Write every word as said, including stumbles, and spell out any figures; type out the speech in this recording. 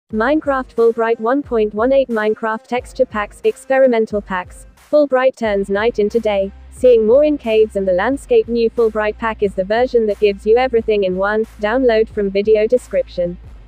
Minecraft Fullbright one point eighteen Minecraft Texture Packs, Experimental Packs. Fulbright turns night into day. Seeing more in caves and the landscape. New Fulbright Pack is the version that gives you everything in one. Download from video description.